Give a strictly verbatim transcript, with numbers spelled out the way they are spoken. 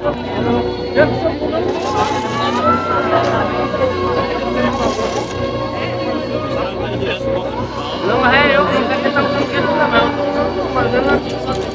Não, é eu, eu quero tentar um pouquinho na mão.